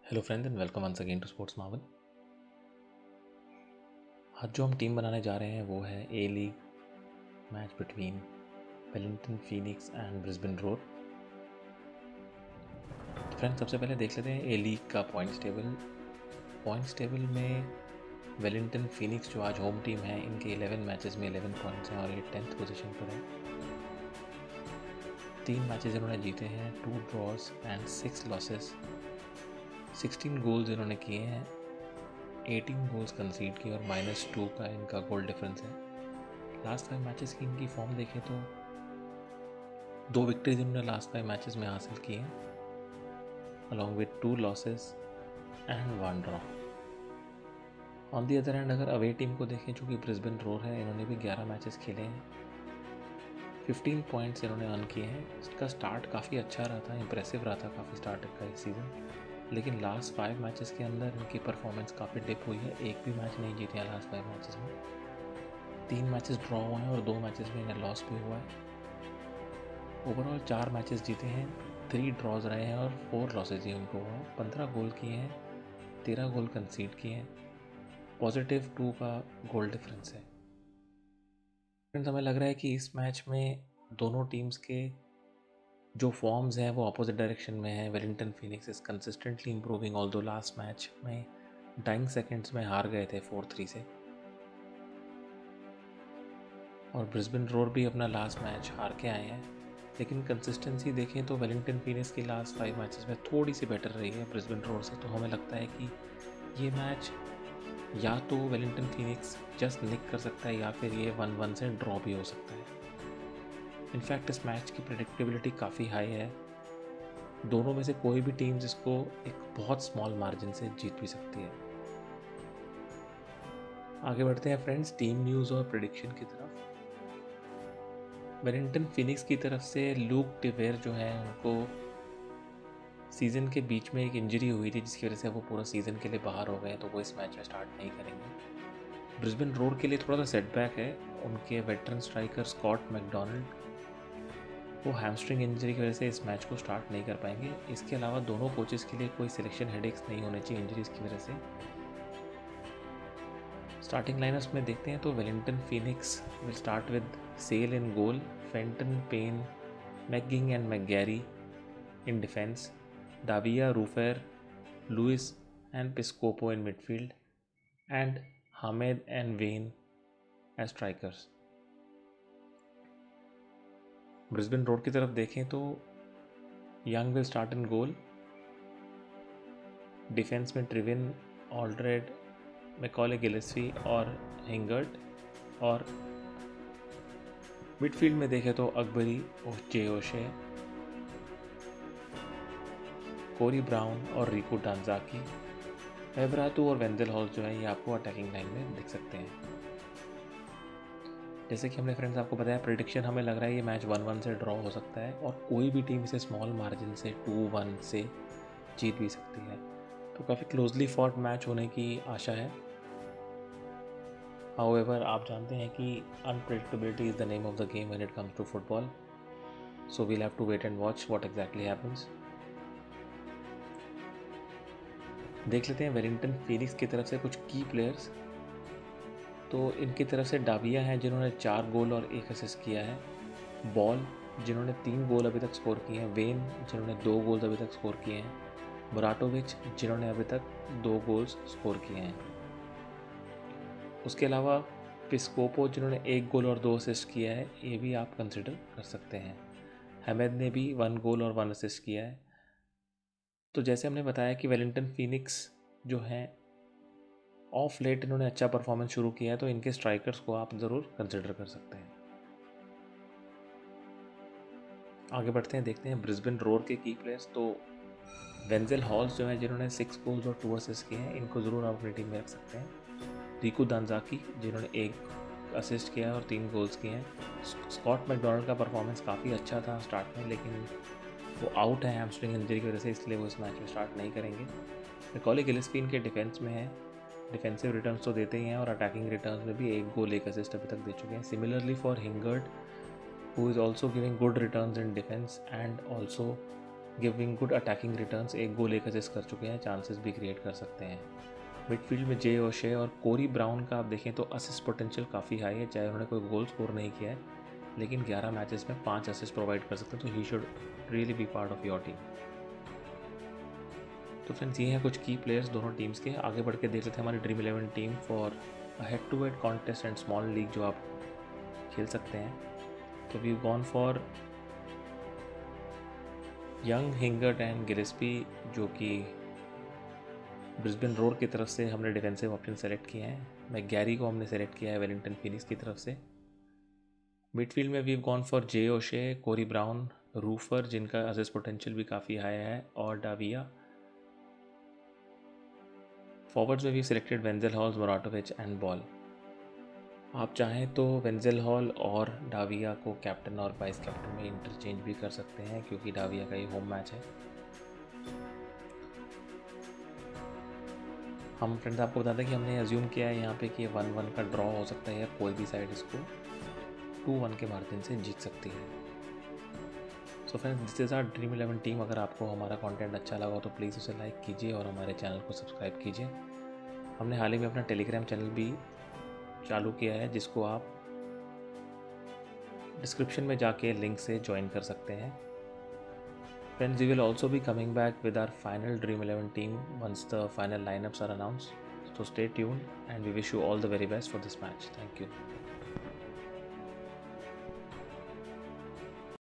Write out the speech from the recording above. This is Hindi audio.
Hello friends and welcome once again to sports marvel. आज जो हम टीम बनाने जा रहे हैं वो है A league match between Wellington Phoenix and Brisbane Roar. Friends सबसे पहले देख लेते हैं ए लीग का पॉइंट्स टेबल में वेलिंगटन फीनिक्स जो आज होम टीम है इनके 11 मैचेस में 11 पॉइंट्स हैं और ये 10th पोजीशन पर है। 3 मैचेस इन्होंने जीते हैं, 2 ड्रॉज एंड 6 लॉसेस। 16 गोल्स इन्होंने किए हैं, 18 गोल्स कंसीड किए और -2 का इनका गोल डिफरेंस है। लास्ट 5 मैचेस की इनकी फॉर्म देखें तो 2 विक्ट्रीज इन्होंने लास्ट 5 मैचेस में हासिल की हैं along with 2 losses and 1 draw. On the other hand अगर अवे टीम को देखें जो कि ब्रिस्बेन रोर है, इन्होंने भी 11 मैचेस खेले हैं, 15 पॉइंट्स इन्होंने अर्न किए हैं। इसका स्टार्ट काफ़ी अच्छा रहा था, इंप्रेसिव रहा था काफ़ी स्टार्ट का इस सीज़न, लेकिन लास्ट 5 मैचेस के अंदर इनकी परफॉर्मेंस काफ़ी डिप हुई है। एक भी मैच नहीं जीते हैं लास्ट 5 मैचेस में, 3 मैचेस ड्रॉ हुए हैं और 2 मैचेस में इन्हें लॉस भी हुआ है। ओवरऑल 4 मैचेस जीते हैं, 3 ड्रॉज रहे हैं और 4 लॉसेज ही उनको हुआ है। 15 गोल किए हैं, 13 गोल कंसीड किए हैं, +2 का गोल डिफरेंस है। फ्रेंड्स हमें लग रहा है कि इस मैच में दोनों टीम्स के जो फॉर्म्स हैं वो अपोजिट डायरेक्शन में है। Wellington Phoenix is consistently improving, although last match में डाइंग सेकेंड्स में हार गए थे 4-3 से, और ब्रिस्बेन रोर भी अपना लास्ट मैच हार के आए हैं। लेकिन कंसिस्टेंसी देखें तो वेलिंगटन फीनिक्स की लास्ट 5 मैचेस में थोड़ी सी बेटर रही है ब्रिस्बेन रोर से, तो हमें लगता है कि ये मैच या तो वेलिंगटन फीनिक्स जस्ट निक कर सकता है या फिर ये 1-1 से ड्रॉ भी हो सकता है। इनफैक्ट इस मैच की प्रेडिक्टेबिलिटी काफ़ी हाई है, दोनों में से कोई भी टीम इसको एक बहुत स्मॉल मार्जिन से जीत भी सकती है। आगे बढ़ते हैं फ्रेंड्स टीम न्यूज़ और प्रेडिक्शन की तरफ। वेलिंगटन फीनिक्स की तरफ से लूक टिवेर जो है उनको सीज़न के बीच में एक इंजरी हुई थी जिसकी वजह से वो पूरा सीज़न के लिए बाहर हो गए, तो वो इस मैच में स्टार्ट नहीं करेंगे। ब्रिस्बेन रोर के लिए थोड़ा सा सेटबैक है, उनके वेटरन स्ट्राइकर स्कॉट मैकडोनाल्ड वो हैमस्ट्रिंग इंजरी की वजह से इस मैच को स्टार्ट नहीं कर पाएंगे। इसके अलावा दोनों कोचेस के लिए कोई सिलेक्शन हेडेक्स नहीं होने चाहिए इंजरीज की वजह से। स्टार्टिंग लाइनअप्स में देखते हैं तो Wellington Phoenix will start with Sail in goal, Fenton, Payne, McGing and McGarry in defence, Davila, Rufer, Lewis and Piscopo in midfield and Hamid and Waine as strikers. Brisbane Roar की तरफ देखें तो Young will start in goal, defence में ट्रिविन, ऑल्ड्रेड, मैकॉले गिलेस्पी और हिंगर्ट, और मिडफील्ड में देखें तो अकबरी, जेओशे, कोरी ब्राउन और रिको डांजाकी, एब्रातू और वेंदल हॉल जो है ये आपको अटैकिंग लाइन में दिख सकते हैं। जैसे कि हमने फ्रेंड्स आपको बताया, प्रेडिक्शन हमें लग रहा है ये मैच 1-1 से ड्रॉ हो सकता है और कोई भी टीम इसे स्मॉल मार्जिन से 2-1 से जीत भी सकती है, तो काफ़ी क्लोजली फॉट मैच होने की आशा है। हाउएवर आप जानते हैं कि unpredictability is the name of the game when it comes to football, so we'll have to wait and watch what exactly happens. देख लेते हैं वेलिंगटन फीनिक्स की तरफ से कुछ की प्लेयर्स। तो इनकी तरफ से डाविया हैं जिन्होंने 4 गोल और 1 असिस्ट किया है, बॉल जिन्होंने 3 गोल अभी तक स्कोर किए हैं, वेन जिन्होंने 2 गोल्स अभी तक स्कोर किए हैं, मुराटोविच जिन्होंने अभी तक 2 गोल्स स्कोर किए हैं। उसके अलावा पिस्कोपो जिन्होंने 1 गोल और 2 असिस्ट किया है, ये भी आप कंसिडर कर सकते हैं। हमेद ने भी 1 गोल और 1 असिस्ट किया है। तो जैसे हमने बताया कि वेलिंगटन फीनिक्स जो है ऑफ लेट इन्होंने अच्छा परफॉर्मेंस शुरू किया है, तो इनके स्ट्राइकर्स को आप ज़रूर कंसिडर कर सकते हैं। आगे बढ़ते हैं, देखते हैं ब्रिस्बेन रोर के की प्लेयर्स। तो वेंजेल हॉल्स जो है जिन्होंने 6 गोल्स और 2 असिस्ट किए हैं, इनको ज़रूर आप अपनी टीम में रख सकते हैं। रिको दांजाकी जिन्होंने 1 असिस्ट किया है और 3 गोल्स किए हैं। स्कॉट मैकडोनाल्ड का परफॉर्मेंस काफ़ी अच्छा था स्टार्ट में, लेकिन वो आउट है हैमस्ट्रिंग इंजरी की वजह से, इसलिए वो इस मैच में स्टार्ट नहीं करेंगे। मैकॉले गिलेस्पी इनके डिफेंस में है, डिफेंसिव रिटर्न्स तो देते ही हैं और अटैकिंग रिटर्न्स में भी 1 गोल 1 असिस्ट अभी तक दे चुके हैं। Similarly for Hingert who is also giving good returns in defence and also giving good attacking returns, 1 goal 1 assist कर चुके हैं, चांसेस भी क्रिएट कर सकते हैं। मिडफील्ड में जे ओशे और कोरी ब्राउन का आप देखें तो असिस्ट पोटेंशियल काफ़ी हाई है, चाहे उन्होंने कोई गोल स्कोर नहीं किया है, लेकिन 11 मैचेस में 5 असिस्ट प्रोवाइड कर सकते हैं, तो he should really be part of your team. तो फ्रेंड्स ये हैं कुछ की प्लेयर्स दोनों टीम्स के। आगे बढ़ के देख लेते हैं हमारी dream 11 team for head to head contest and small league जो आप खेल सकते हैं। तो we gone for Young, Hingert and Gillespie, जो कि ब्रिस्बेन रोड की तरफ से हमने डिफेंसिव ऑप्शन सेलेक्ट किए हैं। मैकगैरी को हमने सेलेक्ट किया है वेलिंगटन फिनिक्स की तरफ से। मिडफील्ड में we gone for Jay O'Shea, Corey Brown, Rufer जिनका असिस्ट पोटेंशियल भी काफ़ी हाई है, और डाविया। फॉरवर्ड्स में भी selected Wenzel Hall, Moratovich and Ball. आप चाहें तो वेंजेल हॉल और डाविया को कैप्टन और वाइस कैप्टन में इंटरचेंज भी कर सकते हैं, क्योंकि डाविया का ये होम मैच है। हम फ्रेंड्स आपको बता दें कि हमने अज्यूम किया है यहाँ पे कि 1-1 का ड्रॉ हो सकता है, या कोई भी साइड इसको 2-1 के मार्जिन से जीत सकती है। So friends this is our dream 11 team. अगर आपको हमारा कंटेंट अच्छा लगा तो प्लीज़ उसे लाइक कीजिए और हमारे चैनल को सब्सक्राइब कीजिए। हमने हाल ही में अपना टेलीग्राम चैनल भी चालू किया है, जिसको आप डिस्क्रिप्शन में जाके लिंक से ज्वाइन कर सकते हैं। Friends, we will also be coming back with our final Dream 11 team once the final lineups are announced. So stay tuned and we wish you all the very best for this match. Thank you.